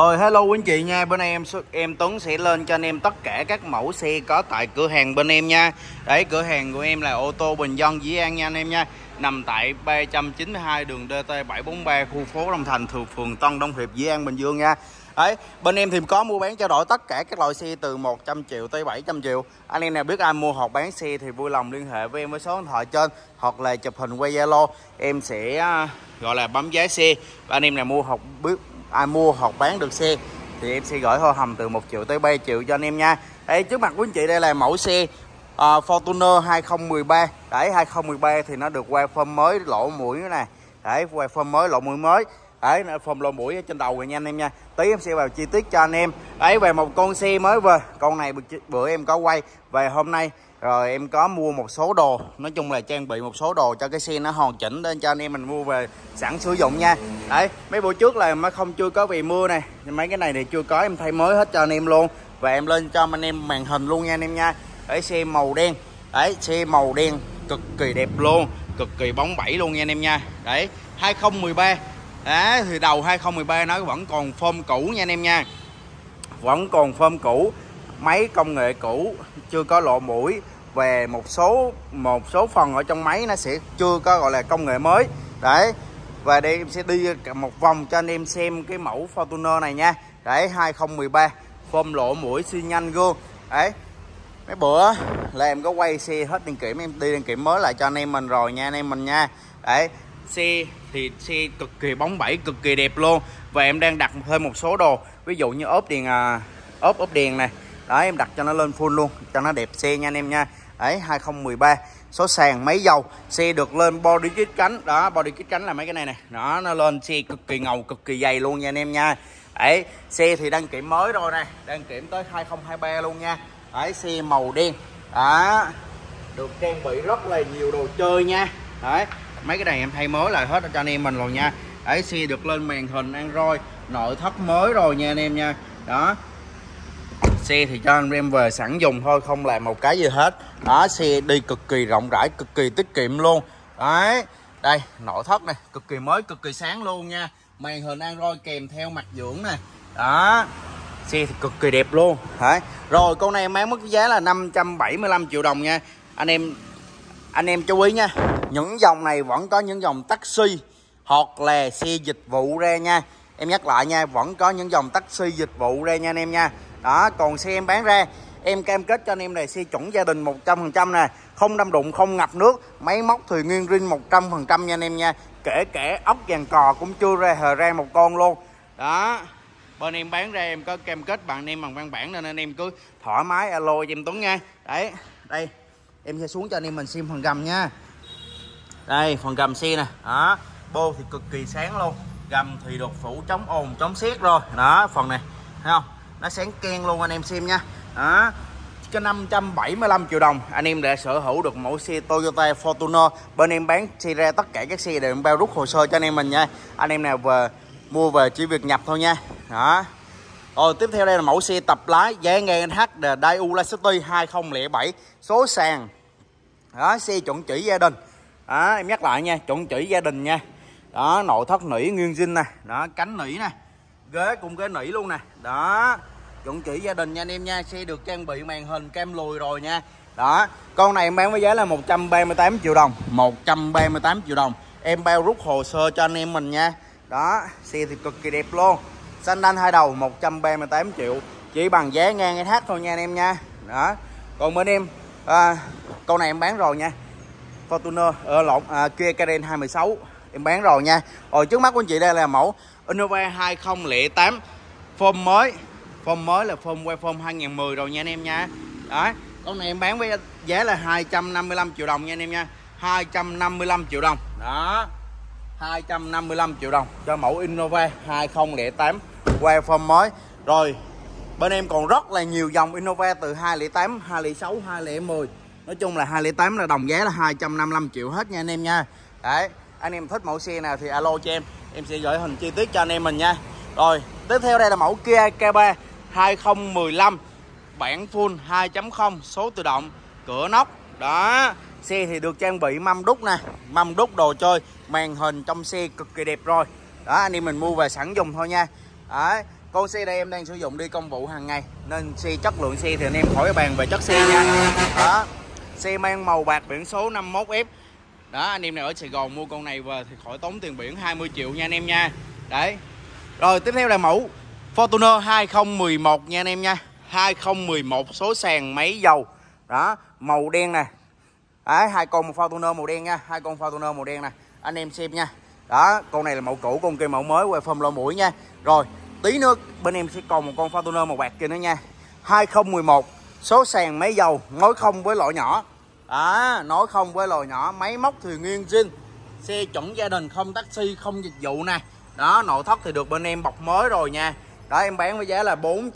Rồi hello quý anh chị nha, bên em Tuấn sẽ lên cho anh em tất cả các mẫu xe có tại cửa hàng bên em nha. Đấy, cửa hàng của em là ô tô Bình Dân Dĩ An nha anh em nha. Nằm tại 392 đường DT 743 khu phố Long Thành, thuộc phường Tân Đông Hiệp, Dĩ An, Bình Dương nha. Đấy, bên em thì có mua bán trao đổi tất cả các loại xe từ 100 triệu tới 700 triệu. Anh em nào biết ai mua hoặc bán xe thì vui lòng liên hệ với em với số điện thoại trên, hoặc là chụp hình qua Zalo. Em sẽ gọi là bấm giá xe. Và anh em nào mua hoặc biết ai mua hoặc bán được xe thì em sẽ gửi hoa hồng từ 1 triệu tới 3 triệu cho anh em nha. Đây, trước mặt quý anh chị đây là mẫu xe Fortuner 2013. Đấy, 2013 thì nó được qua phơm mới lỗ mũi nữa nè. Đấy, qua phơm mới lỗ mũi mới. Đấy, phơm lỗ mũi ở trên đầu rồi nha anh em nha. Tí em sẽ vào chi tiết cho anh em. Đấy, về một con xe mới về. Con này bữa em có quay về hôm nay. Rồi em có mua một số đồ, nói chung là trang bị một số đồ cho cái xe nó hoàn chỉnh lên cho anh em mình mua về sẵn sử dụng nha. Đấy, mấy bữa trước là nó không chưa có vì mưa này, mấy cái này thì chưa có, em thay mới hết cho anh em luôn. Và em lên cho anh em màn hình luôn nha anh em nha. Đấy, xe màu đen. Đấy, xe màu đen cực kỳ đẹp luôn, cực kỳ bóng bẩy luôn nha anh em nha. Đấy, 2013. Đấy, thì đầu 2013 nó vẫn còn phơm cũ nha anh em nha. Vẫn còn phơm cũ, máy công nghệ cũ, chưa có lộ mũi. Về một số phần ở trong máy nó sẽ chưa có gọi là công nghệ mới. Đấy, và đây em sẽ đi một vòng cho anh em xem cái mẫu Fortuner này nha. Đấy, 2013, phơm lộ mũi, xi nhanh gương. Đấy, mấy bữa là em có quay xe hết đăng kiểm, em đi đăng kiểm mới lại cho anh em mình rồi nha anh em mình nha. Đấy, xe thì xe cực kỳ bóng bẩy, cực kỳ đẹp luôn. Và em đang đặt thêm một số đồ, ví dụ như ốp đèn này. Đấy, em đặt cho nó lên full luôn cho nó đẹp xe nha anh em nha. Đấy, 2013, số sàn máy dầu, xe được lên body kit cánh. Đó, body kit cánh là mấy cái này nè. Đó, nó lên xe cực kỳ ngầu, cực kỳ dày luôn nha anh em nha. Đấy, xe thì đăng kiểm mới rồi nè, đăng kiểm tới 2023 luôn nha. Đấy, xe màu đen. Đó, được trang bị rất là nhiều đồ chơi nha. Đấy, mấy cái này em thay mới lại hết cho anh em mình rồi nha. Đấy, xe được lên màn hình Android, nội thất mới rồi nha anh em nha. Đó, xe thì cho anh em về sẵn dùng thôi, không làm một cái gì hết. Đó, xe đi cực kỳ rộng rãi, cực kỳ tiết kiệm luôn. Đấy, đây nội thất này cực kỳ mới, cực kỳ sáng luôn nha. Màn hình Android kèm theo mặt dưỡng nè. Đó, xe thì cực kỳ đẹp luôn. Đấy, rồi con này em bán mức giá là 575 triệu đồng nha anh em chú ý nha. Những dòng này vẫn có những dòng taxi hoặc là xe dịch vụ ra nha. Em nhắc lại nha, vẫn có những dòng taxi dịch vụ ra nha anh em nha. Đó, còn xe em bán ra, em cam kết cho anh em này xe chuẩn gia đình 100% nè, không đâm đụng, không ngập nước, máy móc thì nguyên zin 100% nha anh em nha. Kể cả ốc vàng cò cũng chưa ra hờ ra một con luôn. Đó, bên em bán ra em có cam kết bạn anh em bằng văn bản, nên anh em cứ thoải mái alo cho em Tuấn nha. Đấy, đây em sẽ xuống cho anh em mình xem phần gầm nha. Đây, phần gầm xe nè. Đó, bô thì cực kỳ sáng luôn, gầm thì được phủ chống ồn chống sét rồi. Đó, phần này thấy không, nó sáng keng luôn anh em xem nha. Đó, cho 575 triệu đồng anh em đã sở hữu được mẫu xe Toyota Fortuner. Bên em bán xe ra tất cả các xe đều bao rút hồ sơ cho anh em mình nha. Anh em nào về mua về chỉ việc nhập thôi nha. Đó, rồi tiếp theo đây là mẫu xe tập lái giá ngang HD Daewoo City 2007, số sàn. Đó, xe chuẩn chỉ gia đình. Đó, em nhắc lại nha, chuẩn chỉ gia đình nha. Đó, nội thất nỉ nguyên zin nè. Đó, cánh nỉ nè, ghế cũng ghế nỉ luôn nè. Đó, chuẩn chỉ gia đình nha anh em nha. Xe được trang bị màn hình cam lùi rồi nha. Đó, con này em bán với giá là 138 triệu đồng. 138 triệu đồng em bao rút hồ sơ cho anh em mình nha. Đó, xe thì cực kỳ đẹp luôn, xanh đanh hai đầu, 138 triệu chỉ bằng giá ngang SH thôi nha anh em nha. Đó, còn bên em con này em bán rồi nha, Fortuner Kia Carens 216 em bán rồi nha. Rồi trước mắt của anh chị đây là mẫu Innova 2008, phôm mới là phôm quay phôm 2010 rồi nha anh em nha. Đó, con này em bán với giá là 255 triệu đồng nha anh em nha. 255 triệu đồng. Đó, 255 triệu đồng cho mẫu Innova 2008 quay phôm mới. Rồi bên em còn rất là nhiều dòng Innova từ 208, 206, 210. Nói chung là 208 là đồng giá là 255 triệu hết nha anh em nha. Đấy, anh em thích mẫu xe nào thì alo cho em sẽ gửi hình chi tiết cho anh em mình nha. Rồi, tiếp theo đây là mẫu Kia K3 2015, bản full 2.0, số tự động, cửa nóc. Đó, xe thì được trang bị mâm đúc nè, mâm đúc đồ chơi, màn hình trong xe cực kỳ đẹp rồi. Đó, anh em mình mua về sẵn dùng thôi nha. Đấy, Con xe đây em đang sử dụng đi công vụ hàng ngày nên xe chất lượng xe thì anh em khỏi bàn về chất xe nha. Đó, xe mang màu bạc biển số 51F. Đó, anh em nào ở Sài Gòn mua con này về thì khỏi tốn tiền biển 20 triệu nha anh em nha. Đấy. Rồi tiếp theo là mẫu Fortuner 2011 nha anh em nha. 2011 số sàn máy dầu. Đó, màu đen nè. Đấy, hai con Fortuner màu đen nha, hai con Fortuner màu đen nè. Anh em xem nha. Đó, con này là mẫu cũ, con kia mẫu mới, quay phông lỗ mũi nha. Rồi, tí nữa bên em sẽ còn một con Fortuner màu bạc kia nữa nha. 2011 số sàn máy dầu, nối không với lỗ nhỏ. Đó, nối không với lỗ nhỏ, máy móc thì nguyên zin. Xe chuẩn gia đình, không taxi, không dịch vụ nè. Đó, nội thất thì được bên em bọc mới rồi nha. Đó, em bán với giá là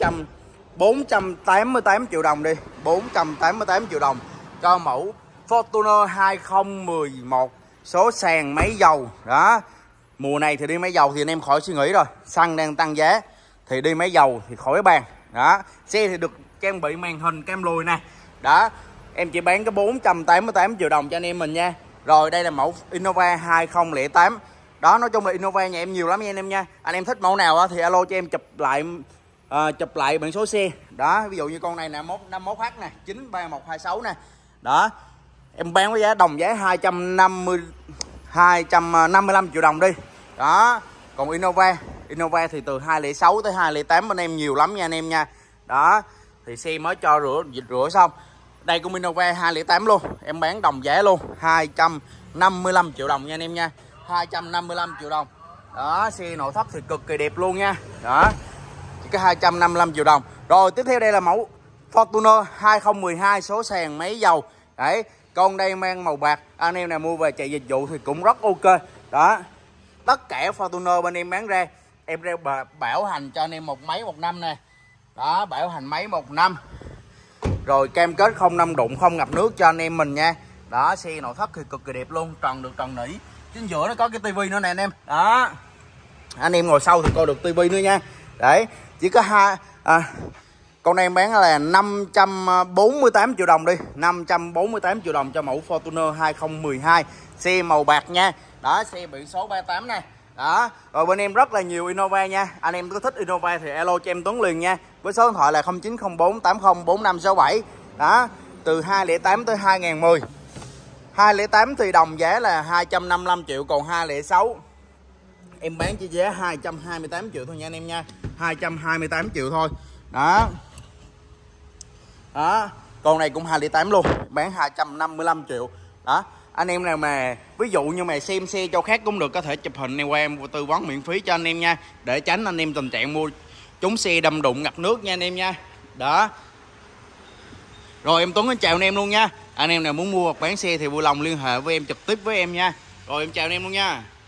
488 triệu đồng đi, 488 triệu đồng cho mẫu Fortuner 2011 số sàn máy dầu. Đó, mùa này thì đi máy dầu thì anh em khỏi suy nghĩ rồi, xăng đang tăng giá thì đi máy dầu thì khỏi bàn. Đó, xe thì được trang bị màn hình cam lùi nè. Đó, em chỉ bán cái 488 triệu đồng cho anh em mình nha. Rồi đây là mẫu Innova 2008. Đó, nói chung là Innova nhà em nhiều lắm nha anh em nha. Anh em thích mẫu nào thì alo cho em chụp lại biển số xe. Đó, ví dụ như con này nè, 51H nè, 93126 nè. Đó, em bán với giá đồng giá 255 triệu đồng đi. Đó, còn Innova thì từ 206 tới 208 bên em nhiều lắm nha anh em nha. Đó, thì xe mới cho rửa xong. Đây cũng Innova 208 luôn, em bán đồng giá luôn, 255 triệu đồng nha anh em nha. 255 triệu đồng. Đó, xe nội thất thì cực kỳ đẹp luôn nha. Đó, chỉ có 255 triệu đồng. Rồi tiếp theo đây là mẫu Fortuner 2012 số sàn máy dầu. Đấy, con đây mang màu bạc, anh em nào mua về chạy dịch vụ thì cũng rất ok. Đó, tất cả Fortuner bên em bán ra em reo bảo hành cho anh em một máy 1 năm nè. Đó, bảo hành máy 1 năm. Rồi cam kết không năm đụng, không ngập nước cho anh em mình nha. Đó, xe nội thất thì cực kỳ đẹp luôn, tròn được tròn nỉ. Chính giữa nó có cái tivi nữa nè anh em. Đó, anh em ngồi sau thì coi được tivi nữa nha. Đấy, chỉ có con này em bán là 548 triệu đồng đi, 548 triệu đồng cho mẫu Fortuner 2012 xe màu bạc nha. Đó, xe biển số 38 nè. Đó, rồi bên em rất là nhiều Innova nha. Anh em có thích Innova thì alo cho em Tuấn liền nha. Với số điện thoại là 0904 80 4567. Đó, từ 208 tới 2010. 208 thì đồng giá là 255 triệu, còn 206 em bán chỉ giá 228 triệu thôi nha anh em nha. 228 triệu thôi. Đó. Đó, con này cũng 208 luôn, bán 255 triệu. Đó, anh em nào mà ví dụ như mà xem xe cho khác cũng được, có thể chụp hình này qua em tư vấn miễn phí cho anh em nha, để tránh anh em tình trạng mua trúng xe đâm đụng ngập nước nha anh em nha. Đó. Rồi em Tuấn chào anh em luôn nha. Anh em nào muốn mua hoặc bán xe thì vui lòng liên hệ với em trực tiếp với em nha. Rồi em chào anh em luôn nha.